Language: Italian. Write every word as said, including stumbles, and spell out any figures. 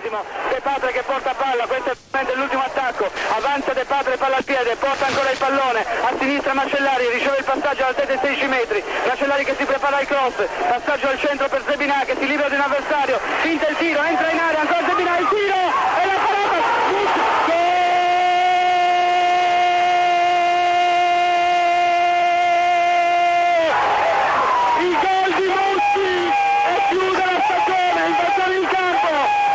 venticinquesimo. De Padre che porta palla, questo è l'ultimo attacco, avanza De Padre, palla al piede, porta ancora il pallone, a sinistra Mascellari, riceve il passaggio all'altezza dei sedici metri, Mascellari che si prepara al cross, passaggio al centro per Zebinà che si libera di un avversario, finta il tiro, entra in area, ancora Zebinà, il tiro e la parata, gol! Il gol di Mucci e chiude la stagione, invasione in campo,